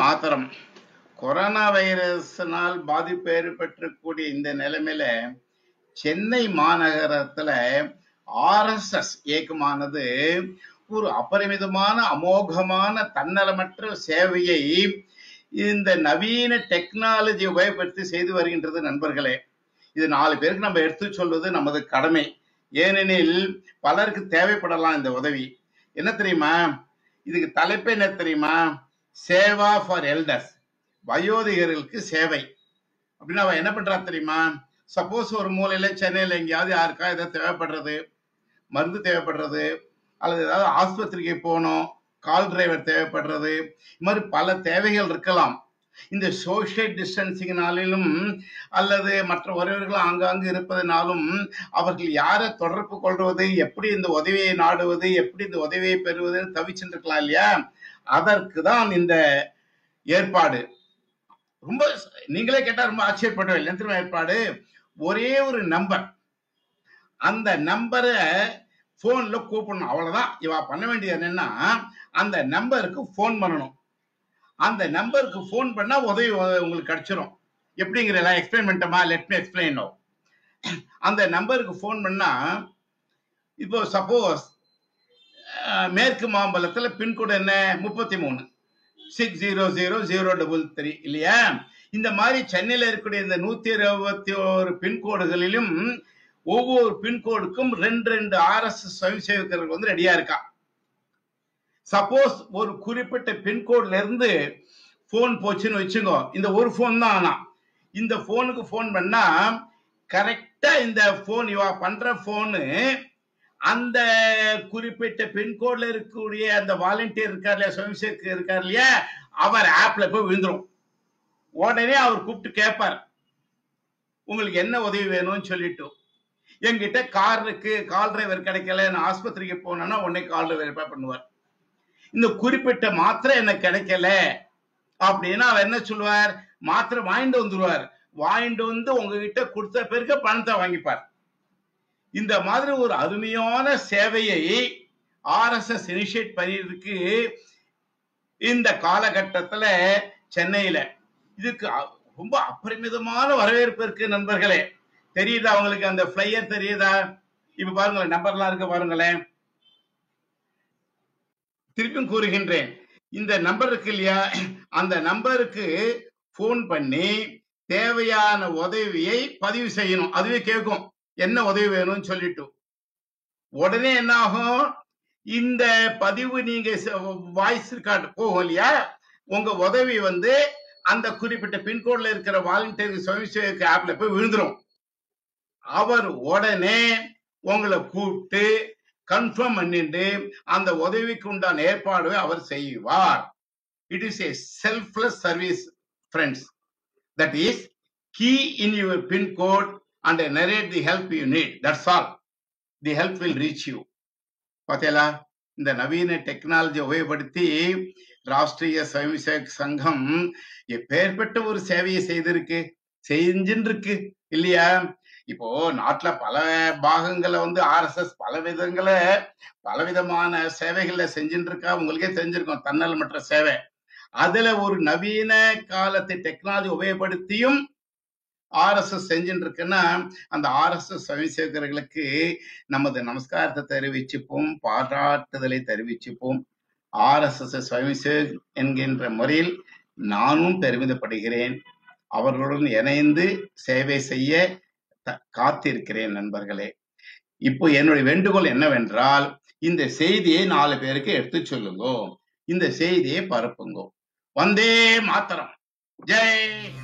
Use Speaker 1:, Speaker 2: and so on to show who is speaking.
Speaker 1: மாத்திரம் கொரோனா வைரஸ்னால் பாதிப்பு ஏற்பட்டிருக்கக்கூடிய இந்த நிலைமையில சென்னை மாநகரத்துல ஆர்எஸ்எஸ் இயக்கமானது ஒரு அபரிமிதமான அமோகமான தன்னலமற்ற சேவையை இந்த நவீன டெக்னாலஜி உபயோகப்படுத்தி செய்து வருகின்றது நண்பர்களே. இது 4 பேருக்கு நம்ம எடுத்து சொல்வது நமது கடமை. ஏனெனில் பலருக்கு தேவைப்படலாம் இந்த உதவி. என்ன தெரியுமா, இதுக்கு தலைப்பு என்ன தெரியுமா? சேவா ஃபார் எல்டர்ஸ், வயோதிகர்களுக்கு சேவை. அப்படின்னா அவன் என்ன பண்றா தெரியுமா? சப்போஸ் ஒரு மூலையில சென்னையில எங்கேயாவது யாருக்கா ஏதாவது தேவைப்படுறது, மருந்து தேவைப்படுறது, அல்லது ஏதாவது ஆஸ்பத்திரிக்கு போகணும், கால் டிரைவர் தேவைப்படுறது, இது மாதிரி பல தேவைகள் இருக்கலாம். இந்த சோசியல் டிஸ்டன்சிங்னாலும் அல்லது மற்ற உறவினர்கள் ஆங்காங்கு இருப்பதனாலும் அவர்கள் யாரை தொடர்பு கொள்வது, எப்படி இந்த உதவியை நாடுவது, எப்படி இந்த உதவியை பெறுவதுன்னு தவிச்சுட்டு இருக்கலாம் இல்லையா? அதற்கு தான் இந்த ஏற்பாடு. ரொம்ப நீங்களே கேட்டா ரொம்ப ஆச்சரியப்படுவேன். என்ன ஏற்பாடு? ஒரே ஒரு நம்பர், அந்த நம்பரை போன்ல கூப்பிடணும், அவ்வளவுதான். இவ பண்ண வேண்டியது என்னன்னா அந்த நம்பருக்கு போன் பண்ணணும். அந்த நம்பருக்கு போன் பண்ணா உதவி உங்களுக்கு கிடைச்சிடும். எப்படிங்கிறதெல்லாம் எக்ஸ்பிளைன் பண்ணிட்டோமா? Let me explain now. அந்த நம்பருக்கு போன் பண்ணா, இப்போ சப்போஸ் மேற்கு மாம்பலத்துல பின்கோடு என்ன 33 6000033 இல்லையா? இந்த மாதிரி சென்னையில இருக்கக்கூடிய இந்த 121 பின்கோடுகளிலும் ஒவ்வொரு பின்கோடுக்கும் 2 RSS சுயம் சேவகர்கள் வந்து ரெடியா இருக்கா. சப்போஸ் ஒரு குறிப்பிட்ட பின்கோட்ல இருந்து போன் போச்சுன்னு வச்சுங்க, இந்த ஒரு போன் தான். ஆனா இந்த போனுக்கு போன் பண்ணா கரெக்டா இந்த போன் இவா பண்ற போனு அந்த குறிப்பிட்ட பின்கோட்ல இருக்கக்கூடிய அந்த வாலண்டியர் இருக்கார் இல்லையா, சுயம்சேவக் இருக்கார் இல்லையா, அவர் ஆப்ல போய் விழுந்துரும். உடனே அவர் கூப்பிட்டு கேட்பார், உங்களுக்கு என்ன உதவி வேணும்னு சொல்லிட்டு. என்கிட்ட காருக்கு கால் டிரைவர் கிடைக்கல, நான் ஆஸ்பத்திரிக்கு போனேன்னா உடனே கால் டிரைவர் பண்ணுவார். இந்த குறிப்பிட்ட மாத்திரை எனக்கு கிடைக்கல அப்படின்னா அவர் என்ன சொல்லுவார்? மாத்திரை வாங்கிட்டு வந்துருவார். வாங்கிட்டு வந்து உங்ககிட்ட கொடுத்த பிறகு பணத்தை வாங்கிப்பார். இந்த மாதிரி ஒரு அருமையான சேவையை RSS இனிஷியேட் பண்ணிருக்கு இந்த காலகட்டத்துல சென்னையில. இதுக்கு ரொம்ப அபரிமிதமான வரவேற்பு இருக்கு நண்பர்களே. தெரியுதா அவங்களுக்கு? அந்த பிளையர் தெரியுதா? இப்ப பாருங்களேன், நம்பர்லாம் இருக்கு பாருங்களேன். திருப்பியும் கூறுகின்றேன், இந்த நம்பர் இருக்கு இல்லையா, அந்த நம்பருக்கு போன் பண்ணி தேவையான உதவியை பதிவு செய்யணும். அதுவே கேட்கும் என்ன உதவி வேணும்னு சொல்லிட்டு. உடனே என்ன ஆகும்? இந்த பதிவு நீங்க வாய்ஸ் ரெக்கார்டு போகும் இல்லையா, உங்க உதவி வந்து அந்த குறிப்பிட்ட பின்கோட்ல இருக்கிற வாலண்டியர் சுயம்சேவக் ஆப்ல போய் விழுந்துரும். அவர் உடனே உங்களை கூப்பிட்டு கன்ஃபார்ம் பண்ணிட்டு அந்த உதவிக்கு உண்டான ஏற்பாடு அவர் செய்வார். It is a selfless service friends, that is key in your pin code and narrate the help you need. That's all. The help will reach you. பார்த்தீங்களா? இந்த நவீன டெக்னாலஜி உபயோகப்படுத்தி ராஷ்டிரிய சுயம்சேவக் சங்கம் எப்பேற்பட்ட ஒரு சேவையை செஞ்சுருக்கு இல்லையா? இப்போ நாட்டுல பல பாகங்களை வந்து RSS பலவிதமான சேவைகள்ல செஞ்சுட்டு இருக்கா. உங்களுக்கே தெரிஞ்சிருக்கும், தன்னலமற்ற சேவை. அதுல ஒரு நவீன காலத்தை டெக்னாலஜி உபயோகப்படுத்தியும் RSS செஞ்சுட்டு இருக்குன்னா அந்த RSS சுயம்சேவகர்களுக்கு நமது நமஸ்காரத்தை தெரிவிச்சுப்போம், பாராட்டுதலை தெரிவிச்சுப்போம். RSS சுயம்சேவக் என்கின்ற முறையில் நானும் பெருமிதப்படுகிறேன். அவர்களுடன் இணைந்து சேவை செய்ய காத்திருக்கிறேன் நண்பர்களே. இப்போ என்னுடைய வேண்டுகோள் என்னவென்றால், இந்த செய்தியை 4 பேருக்கு எடுத்து சொல்லுங்க, இந்த செய்தியை பரப்புங்க. வந்தே மாத்தரம். ஜெய்